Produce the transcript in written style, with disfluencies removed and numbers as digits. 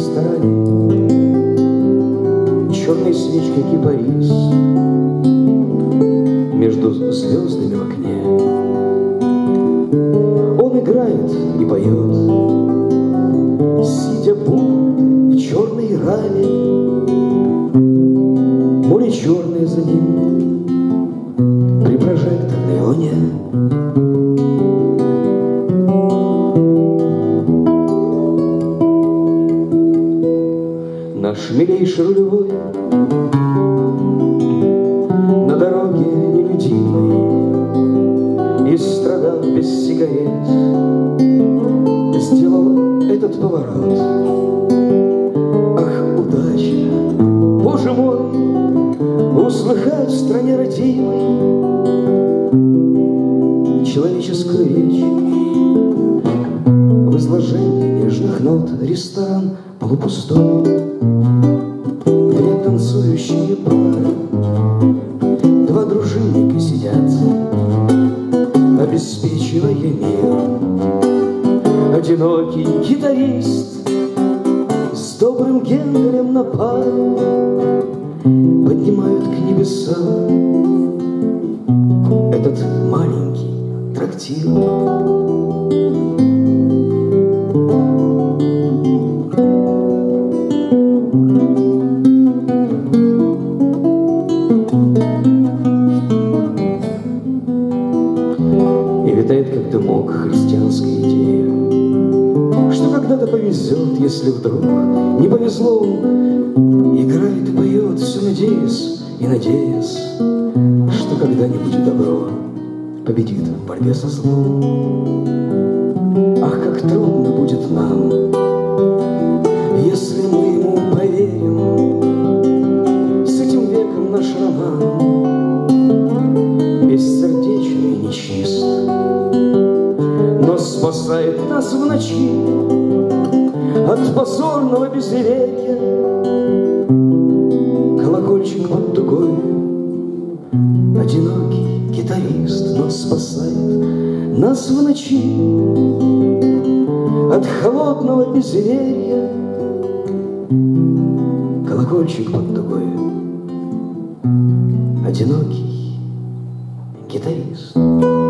ресторане черной свечкой кипарис между звездами в окне. Он играет и поет, сидя будто в черной раме. Море черное за ним при прожекторной луне. Наш милейший рулевой на дороге нелюдимой, истрадав без сигарет, сделал этот поворот. Ах, удача, Боже мой, услыхать в стране родимой человеческую речь в изложении нежных нот. Ресторан полупустой, две танцующие пары, два дружинника сидят, обеспечивая мир. Одинокий гитарист с добрым генделем на пару поднимают к небесам этот маленький трактир. Витает, как дымок, христианская идея, что когда-то повезет, если вдруг не повезло. Он играет и поет, все надеясь и надеясь, что когда-нибудь добро победит в борьбе со злом. Ах, как трудно будет нам, если мы ему поверим. С этим веком наш роман бессердечный и нечист, но спасает нас в ночи от позорного безверия. Колокольчик под дугой, одинокий гитарист, но спасает нас в ночи от холодного безверия. Колокольчик под дугой, одинокий гитарист.